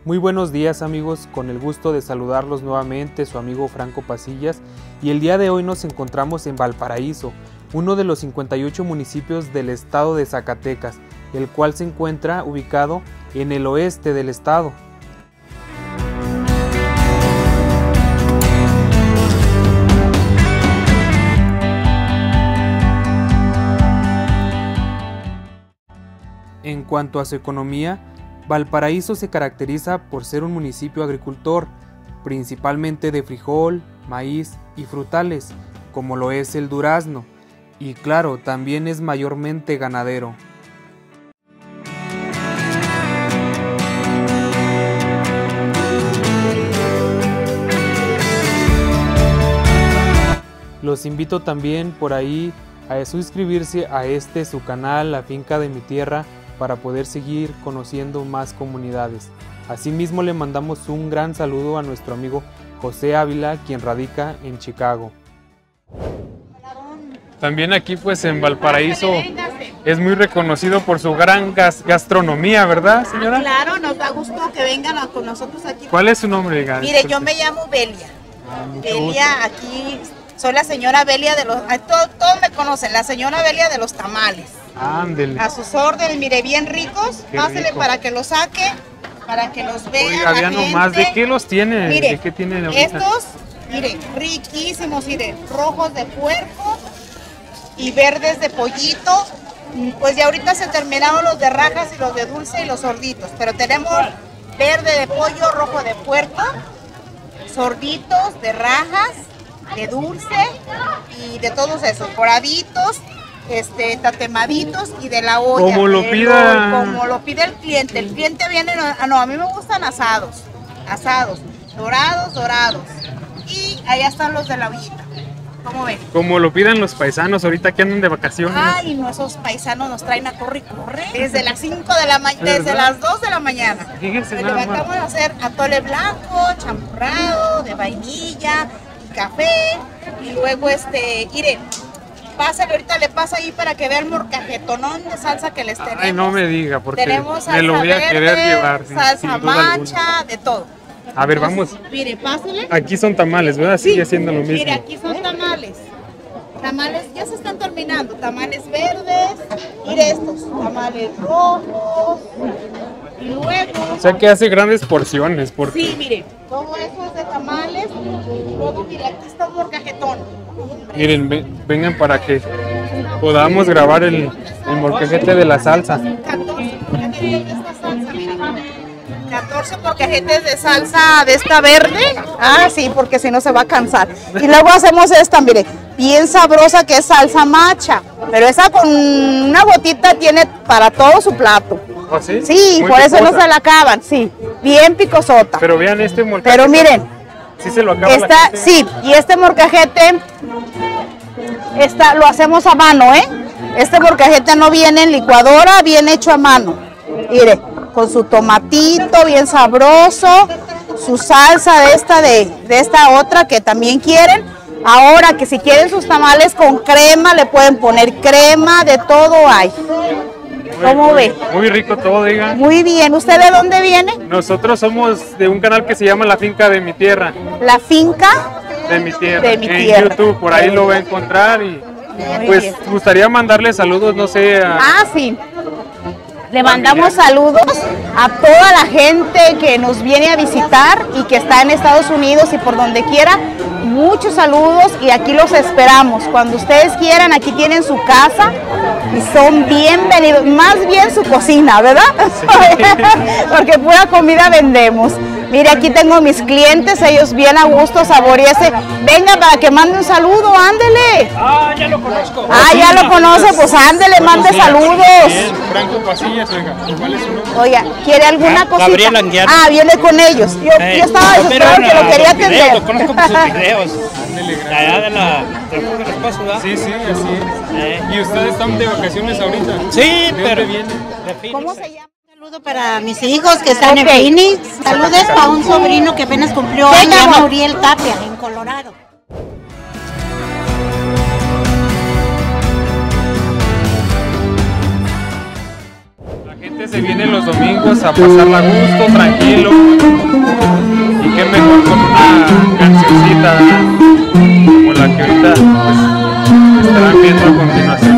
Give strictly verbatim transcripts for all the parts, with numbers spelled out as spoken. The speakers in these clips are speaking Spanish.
Muy buenos días amigos, con el gusto de saludarlos nuevamente su amigo Franco Pasillas, y el día de hoy nos encontramos en Valparaíso, uno de los cincuenta y ocho municipios del estado de Zacatecas, el cual se encuentra ubicado en el oeste del estado. En cuanto a su economía, Valparaíso se caracteriza por ser un municipio agricultor, principalmente de frijol, maíz y frutales, como lo es el durazno, y claro, también es mayormente ganadero. Los invito también por ahí a suscribirse a este su canal, La Finca de mi Tierra, para poder seguir conociendo más comunidades. Asimismo le mandamos un gran saludo a nuestro amigo José Ávila, quien radica en Chicago. También aquí pues en Valparaíso es muy reconocido por su gran gas gastronomía, ¿verdad, señora? Claro, nos da gusto que vengan a, con nosotros aquí. ¿Cuál es su nombre? Mire, yo me llamo Belia. Ah, Belia, aquí soy la señora Belia de los... Todos, todos me conocen, la señora Belia de los tamales. Ándele. A sus órdenes, mire, bien ricos. Qué Pásele rico. Para que los saque, para que los vea. Oiga, la ya nomás, ¿de qué los tiene? Mire, ¿De qué tienen ahorita? estos, mire, riquísimos, mire, rojos de puerco y verdes de pollito. Pues ya ahorita se terminaron los de rajas y los de dulce y los sorditos, pero tenemos verde de pollo, rojo de puerco, sorditos de rajas, de dulce y de todos esos, moraditos, este, tatemaditos y de la olla. Como lo pida. Como lo pide el cliente. El cliente viene, no, no, a mí me gustan asados, asados, dorados, dorados. Y allá están los de la ollita. ¿Cómo ven? Como lo pidan los paisanos ahorita que andan de vacaciones. Ay, no, esos paisanos nos traen a corre y corre. Desde las cinco de la mañana, desde las dos de la mañana. Fíjense Nos nada más. levantamos a hacer atole blanco, champurrado, de vainilla, y café. Y luego este, miren, pásale, ahorita le pasa ahí para que vea el morcajetonón de salsa que les tenemos. Ay, no me diga, porque tenemos me lo voy a salsa querer verde, llevar. sin- salsa sin duda alguna. macha, de todo. A ver, Entonces, vamos. Mire, pásale. Aquí son tamales, ¿verdad? Sí, Sigue siendo lo mismo. Mire, aquí son tamales. Tamales ya se están terminando. Tamales verdes. Mire estos. Tamales rojos. Y luego. O sea que hace grandes porciones, porque Sí, mire. Todo eso es de tamales. Luego, mire, aquí está un morcajetón. miren, ve- vengan para que podamos grabar el, el molcajete de la salsa. catorce morcajetes de esta salsa, mire. catorce morcajetes de salsa de esta verde. Ah, sí, porque si no se va a cansar. Y luego hacemos esta, mire, bien sabrosa, que es salsa macha. Pero esa con una gotita tiene para todo su plato. ¿Oh, sí? Sí, Muy por eso no picosa. se la acaban, sí. Bien picosota. Pero vean este molcajete. Pero miren, Sí se lo acaba la esta, gente. sí, y este morcajete, esta, lo hacemos a mano, ¿eh? Este morcajete no viene en licuadora, viene hecho a mano. Mire, con su tomatito bien sabroso, su salsa de esta, de, de esta otra que también quieren. Ahora que si quieren sus tamales con crema, le pueden poner crema, de todo hay. ¿Cómo Muy- ve? Muy rico todo, diga. Muy bien, ¿usted de dónde viene? Nosotros somos de un canal que se llama La Finca de mi Tierra. La finca. De mi tierra. De mi en tierra. YouTube, por ahí lo va a encontrar. Y Muy pues bien. gustaría mandarle saludos, no sé, a, Ah, sí. Le mandamos saludos a toda la gente que nos viene a visitar y que está en Estados Unidos y por donde quiera. Muchos saludos y aquí los esperamos. Cuando ustedes quieran, aquí tienen su casa y son bienvenidos. Más bien su cocina, ¿verdad? Porque pura comida vendemos. Mire, aquí tengo mis clientes, ellos bien a gusto, saboreese. Venga para que mande un saludo, ándele. Ah, ya lo conozco. Ah, ya lo conoce, pues ándele, mande saludos. Bien, Franco Pasillas, oiga. ¿Cuál es su nombre? Oiga, ¿quiere alguna Ah, cosita? Gabriel Anguiano. Ah, viene con ellos. Yo, Eh, yo estaba no, pero desesperado que lo en quería los videos, atender. Lo conozco por sus videos. Ándele, gracias. Allá de la del Club del Espacio, ¿verdad? Sí, sí, así es. Eh. ¿Y ustedes están de vacaciones ahorita? Sí, ¿De pero dónde vienen? de Phoenix. ¿Cómo se llama? Un saludo para mis hijos que están Ok. en Phoenix. Saludos para un sobrino que apenas cumplió Venga, años, se llama amor. Uriel Tapia, en Colorado. La gente gente se viene los domingos a pasarla a gusto, tranquilo. Y qué mejor con una cancioncita como la que ahorita pues, estarán viendo a continuación.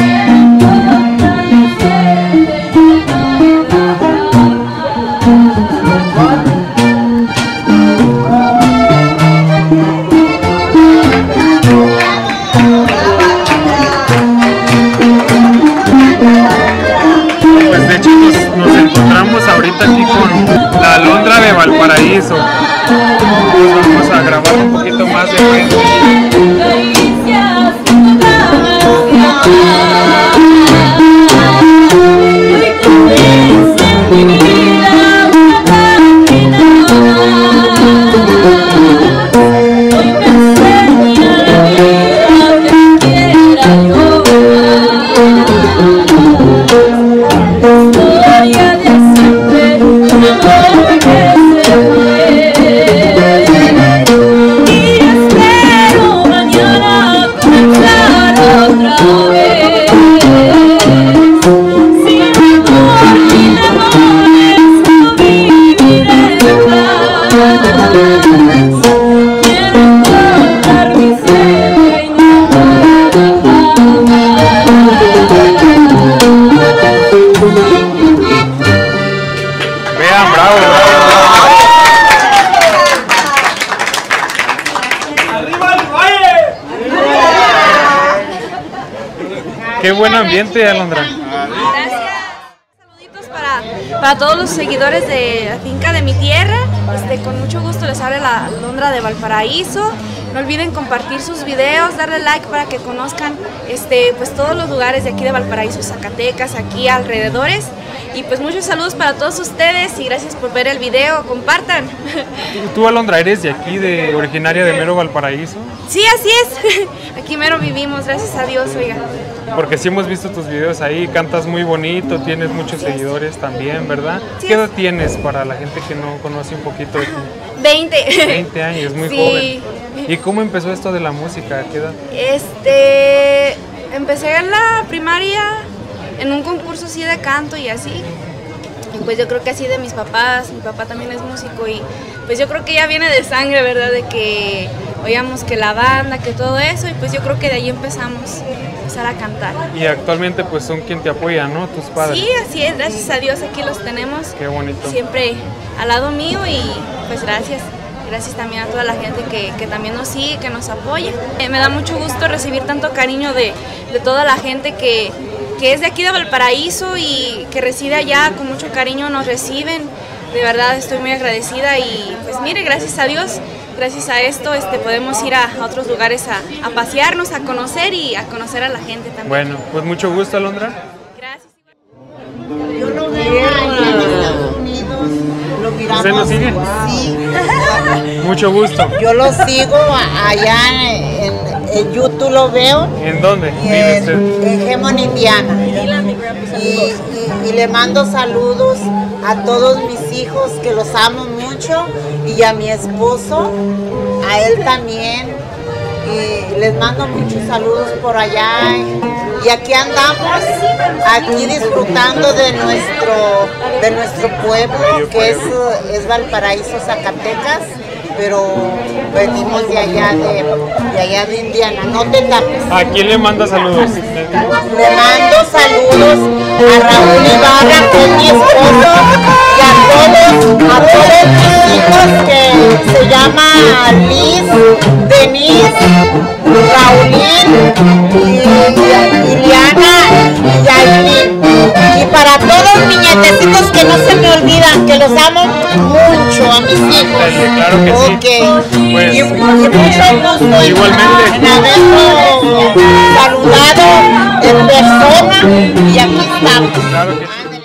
Ahorita aquí con la Alondra de Valparaíso. Pues vamos a grabar un poquito más de frente. Qué buen ambiente, Alondra. Gracias. Saluditos para, para todos los seguidores de la finca de mi tierra. Este, con mucho gusto les habla la Alondra de Valparaíso. No olviden compartir sus videos, darle like para que conozcan este, pues, todos los lugares de aquí de Valparaíso, Zacatecas, aquí alrededores. Y pues muchos saludos para todos ustedes y gracias por ver el video, compartan. ¿Tú, Alondra, eres de aquí, de originaria de mero Valparaíso? Sí, así es. Aquí mero vivimos, gracias a Dios, oiga. Porque sí hemos visto tus videos ahí, cantas muy bonito, tienes muchos seguidores también, ¿verdad? Sí. ¿Qué edad tienes para la gente que no conoce un poquito de ti? veinte. veinte años, muy Sí. joven. ¿Y cómo empezó esto de la música? ¿A qué edad? Este, empecé en la primaria en un concurso así de canto y así. Y pues yo creo que así de mis papás, mi papá también es músico y pues yo creo que ya viene de sangre, ¿verdad? De que oíamos que la banda, que todo eso y pues yo creo que de ahí empezamos a empezar a cantar. Y actualmente pues son quien te apoya, ¿no? Tus padres. Sí, así es, gracias a Dios aquí los tenemos. Qué bonito. Siempre al lado mío y pues gracias. Gracias también a toda la gente que, que también nos sigue, que nos apoya. Eh, me da mucho gusto recibir tanto cariño de, de toda la gente que, que es de aquí de Valparaíso y que reside allá, con mucho cariño nos reciben. De verdad estoy muy agradecida y pues mire, gracias a Dios, gracias a esto este, podemos ir a, a otros lugares a, a pasearnos, a conocer y a conocer a la gente también. Bueno, pues mucho gusto, Alondra. Gracias. Yo lo veo allá en Estados Unidos, lo miramos. ¿Usted nos sigue? Sí. Mucho gusto. Yo lo sigo a- allá en, en YouTube, lo veo. ¿En dónde vive usted? En, en Hammond, Indiana. Y, y- y le mando saludos a todos mis hijos, que los amo mucho, y a mi esposo, a él también. Y les mando muchos saludos por allá. Y aquí andamos, aquí disfrutando de nuestro, de nuestro pueblo, que es, es Valparaíso, Zacatecas. Pero venimos de allá de, de allá de Indiana, no te tapes. ¿A quién le manda saludos? Le mando saludos a Raúl Ibarra, que es mi esposo, y a todos, a todos mis hijos, que se llama Liz, Denise, Raulín, y Liliana y Yailin. Y para todos mis nietecitos que no se me olvidan, que los amo mucho a mis hijos. Claro que sí. Ok. Pues, y, y mucho gusto en- igualmente. en haberlo saludado en persona y aquí estamos. Claro que sí.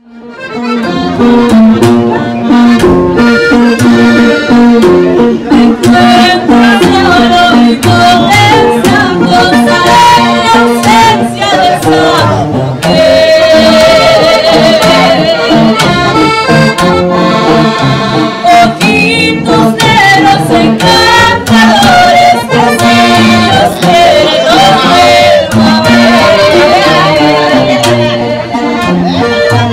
Ojitos de los encantadores, caseros que no vuelvo a ver.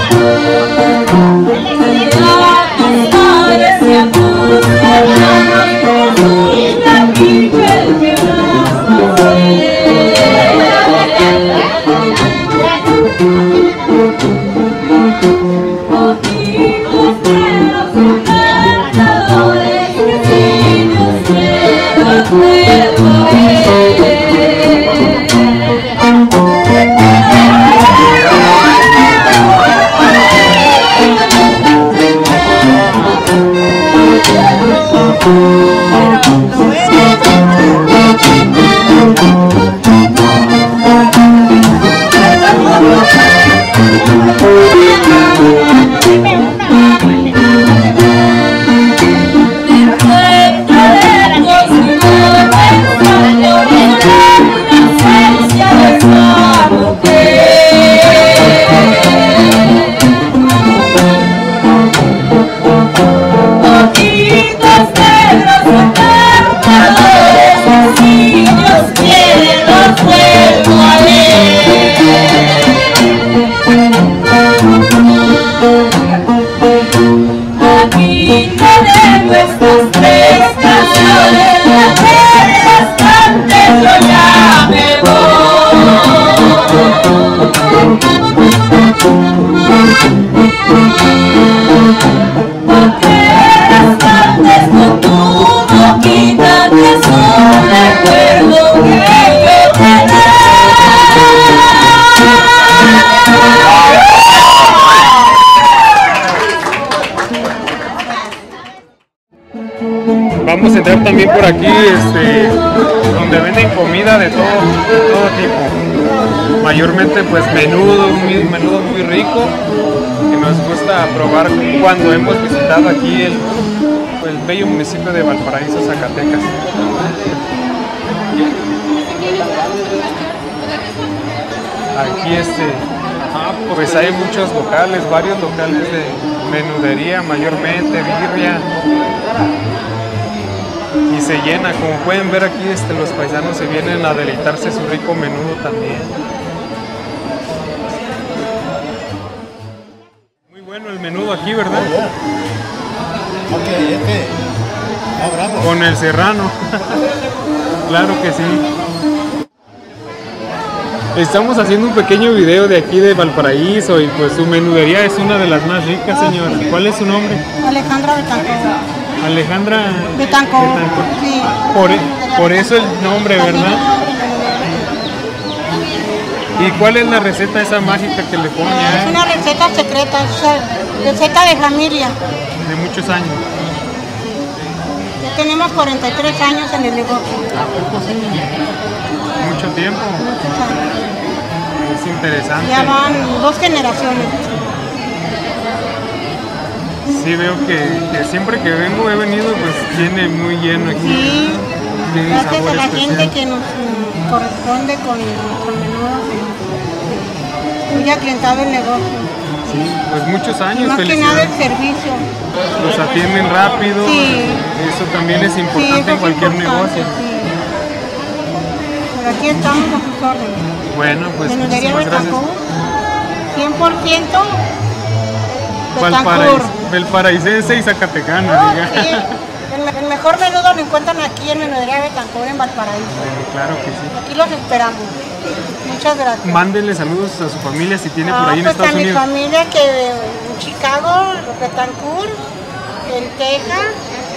meter también por aquí, este, donde venden comida de todo, de todo tipo. Mayormente pues menudo, un menudo muy rico, que nos gusta probar cuando hemos visitado aquí el, el bello municipio de Valparaíso, Zacatecas. Aquí este, pues hay muchos locales, varios locales de menudería, mayormente birria, y se llena. Como pueden ver aquí, este, los paisanos se vienen a deleitarse su rico menudo también. Muy bueno el menudo aquí, ¿verdad? Con el serrano. Claro que sí. Estamos haciendo un pequeño video de aquí de Valparaíso y pues su menudería es una de las más ricas, señora. ¿Cuál es su nombre? Alejandra Betancourt. Alejandra Betancourt. Sí. Por, por eso el nombre, ¿verdad? ¿Y cuál es la receta esa mágica que le pone? Es una receta secreta, es receta de familia. De muchos años. Ya tenemos cuarenta y tres años en el negocio. Mucho tiempo. Muchos años. Es interesante. Ya van dos generaciones. Sí, veo que, que siempre que vengo, he venido, pues tiene muy lleno aquí. Sí, tiene gracias sabor a la especial. gente que nos mm, corresponde con nuestro menudo. Muy aclientado el negocio. Sí, pues muchos años. Más que nada el servicio. Los atienden rápido. Sí. Eso también es Sí, importante eso en es cualquier importante, negocio. sí. Por aquí estamos a sus órdenes. Bueno, pues Menudería muchísimas gracias. Betancourt, cien por ciento Valparaíso, Betancourt. Valparaísense y zacatecano, Oh, diga. sí. el, el mejor menudo lo encuentran aquí en Menudería Betancourt en Valparaíso. Bueno, claro que sí. Aquí los esperamos. Muchas gracias. Mándenle saludos a su familia si tiene por Ah, ahí en pues Estados a mi Unidos. familia que en Chicago, Betancourt, en Texas,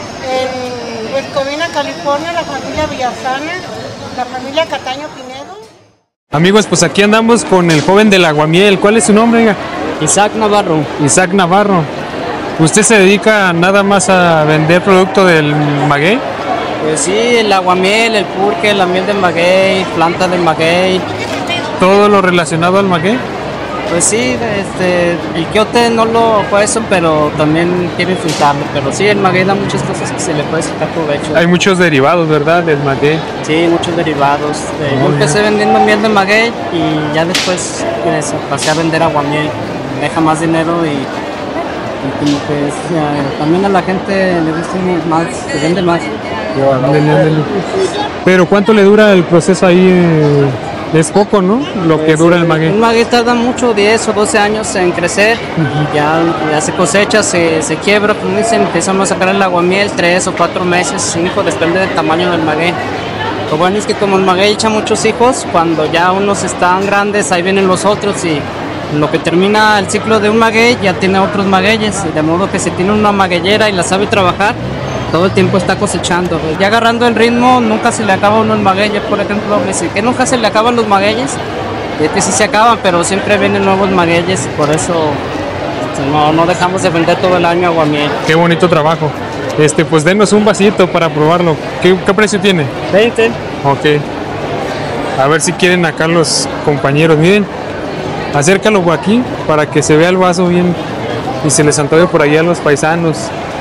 en Escobina, California, la familia Villasana, la familia Cataño Pinedo. Amigos, pues aquí andamos con el joven del aguamiel. ¿Cuál es su nombre? Oiga? Isaac Navarro. Isaac Navarro. ¿Usted se dedica nada más a vender producto del maguey? Pues sí, el aguamiel, el pulque, la miel de maguey, planta de maguey. ¿Todo lo relacionado al maguey? Pues sí, este, el quiote no lo fue eso, pero también quiero intentarlo. Pero sí, el maguey da muchas cosas que se le puede sacar provecho. Hay muchos derivados, ¿verdad? Del maguey. Sí, muchos derivados. Eh, yo empecé vendiendo miel de maguey y ya después pues, pasé a vender aguamiel. Me deja más dinero y, y como que eh, también a la gente le gusta más, se vende más. Ándale, ándale. Pero ¿cuánto le dura el proceso ahí? eh, Es poco, ¿no? Lo que dura el maguey. Un maguey tarda mucho, diez o doce años en crecer. Uh-huh. ya, ya se cosecha, se, se quiebra, como dicen, empezamos a sacar el aguamiel, tres o cuatro meses, cinco, depende del tamaño del maguey. Lo bueno es que como el maguey echa muchos hijos, cuando ya unos están grandes, ahí vienen los otros y lo que termina el ciclo de un maguey ya tiene otros magueyes, de modo que si tiene una magueyera y la sabe trabajar, todo el tiempo está cosechando. Ya agarrando el ritmo, nunca se le acaba uno el maguey. Por ejemplo, me dice que nunca se le acaban los magueyes. Es que sí se acaban, pero siempre vienen nuevos magueyes. Por eso no, no dejamos de vender todo el año aguamiel. Qué bonito trabajo. Este, pues denos un vasito para probarlo. ¿Qué, qué precio tiene? veinte. Ok. A ver si quieren acá los compañeros. Miren, acércalo aquí para que se vea el vaso bien y se les antoje por ahí a los paisanos.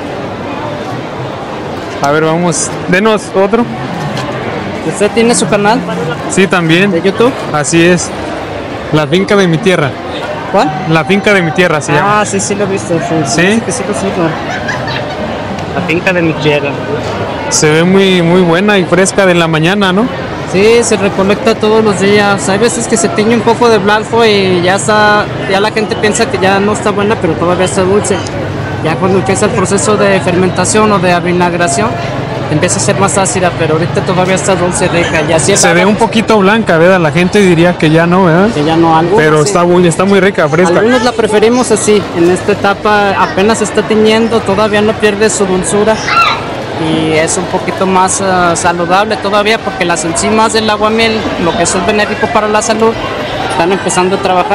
A ver, vamos, denos otro. ¿Usted tiene su canal? Sí, también. ¿De YouTube? Así es. La finca de mi tierra. ¿Cuál? La finca de mi tierra se llama. Ah, sí, sí lo he visto. Sí, ¿Sí? Sí, que sí lo sigo. La finca de mi tierra. Se ve muy, muy buena y fresca de la mañana, ¿no? Sí, se recolecta todos los días. Hay veces que se tiñe un poco de blanco y ya está, ya la gente piensa que ya no está buena, pero todavía está dulce. Ya cuando empieza el proceso de fermentación o de avinagración, empieza a ser más ácida, pero ahorita todavía está dulce, rica. Y así se ve un poquito blanca, ¿verdad? La gente diría que ya no, ¿verdad? Que ya no, algo. Pero sí. está muy, está muy rica, fresca. Algunos la preferimos así. En esta etapa apenas se está tiñendo, todavía no pierde su dulzura. Y es un poquito más uh, saludable todavía porque las enzimas del aguamiel, lo que es benéfico para la salud, están empezando a trabajar.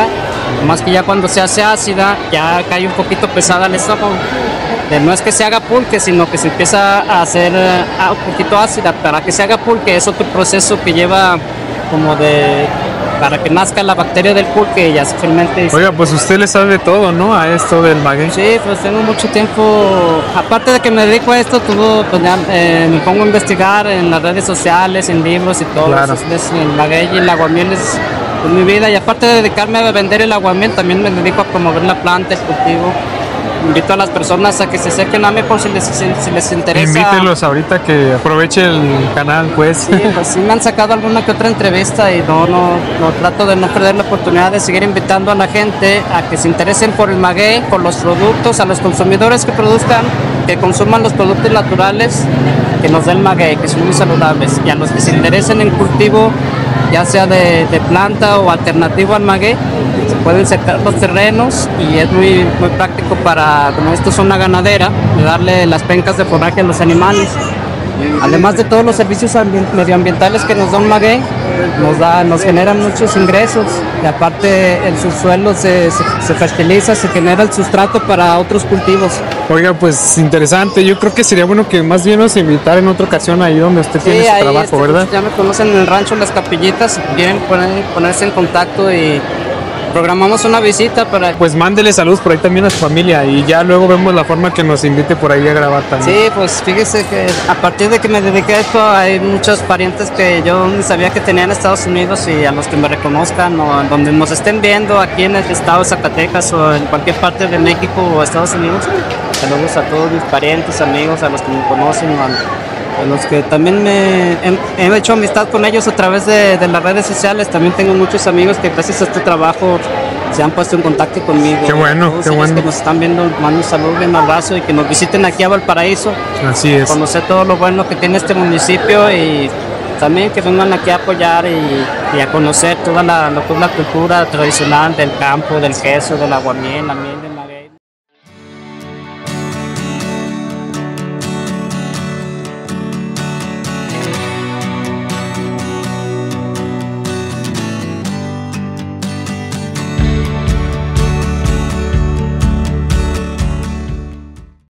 Más que ya cuando se hace ácida, ya cae un poquito pesada al estómago. Eh, no es que se haga pulque, sino que se empieza a hacer eh, un poquito ácida. Para que se haga pulque es otro proceso que lleva como de... para que nazca la bacteria del pulque y ya se fermente. Oiga, pues usted le sabe de todo, ¿no? A esto del maguey. Sí, pues tengo mucho tiempo, aparte de que me dedico a esto, tuvo, pues ya, eh, me pongo a investigar en las redes sociales, en libros y todo. Claro. Entonces, el maguey y el aguamiel es pues, mi vida, y aparte de dedicarme a vender el aguamiel, también me dedico a promover la planta, el cultivo. Invito a las personas a que se acerquen a mí por si les, si les interesa. Invítelos ahorita que aproveche el canal, pues. Sí, pues sí me han sacado alguna que otra entrevista y no, no, no trato de no perder la oportunidad de seguir invitando a la gente a que se interesen por el maguey, por los productos, a los consumidores que produzcan, que consuman los productos naturales que nos da el maguey, que son muy saludables, y a los que se interesen en cultivo, ya sea de, de planta o alternativo al maguey, se pueden cercar los terrenos y es muy, muy práctico para, como esto es una ganadera, de darle las pencas de forraje a los animales. Además de todos los servicios medioambientales que nos da un maguey, nos, da, nos generan muchos ingresos y aparte el subsuelo se, se, se fertiliza, se genera el sustrato para otros cultivos. Oiga, pues interesante, yo creo que sería bueno que más bien nos invitara en otra ocasión ahí donde usted Sí, tiene su ahí trabajo, este, ¿verdad? Ya me conocen en el rancho Las Capillitas, si quieren poner, ponerse en contacto y programamos una visita para... Pues mándele saludos por ahí también a su familia y ya luego vemos la forma que nos invite por ahí a grabar también. Sí, pues fíjese que a partir de que me dediqué a esto hay muchos parientes que yo ni sabía que tenía en Estados Unidos y a los que me reconozcan o donde nos estén viendo aquí en el estado de Zacatecas o en cualquier parte de México o Estados Unidos. Saludos a todos mis parientes, amigos, a los que me conocen, a, a los que también me he, he hecho amistad con ellos a través de, de las redes sociales. También tengo muchos amigos que gracias a este trabajo se han puesto en contacto conmigo. Qué bueno, Todos qué ellos bueno. que nos están viendo, mando un saludo y un abrazo y que nos visiten aquí a Valparaíso. Así es. Conocer todo lo bueno que tiene este municipio y también que vengan aquí a apoyar y, y a conocer toda la, lo que es la cultura tradicional del campo, del queso, del aguamiel, la miel.